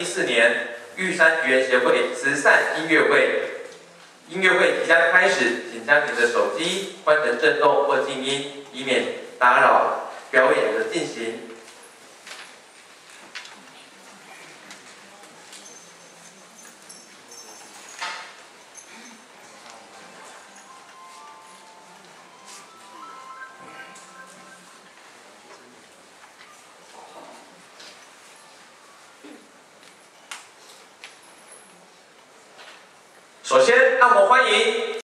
2014年玉山愚人协会慈善音乐会。音乐会即将开始，请将您的手机关成震动或静音，以免打扰表演的进行。首先，让我们欢迎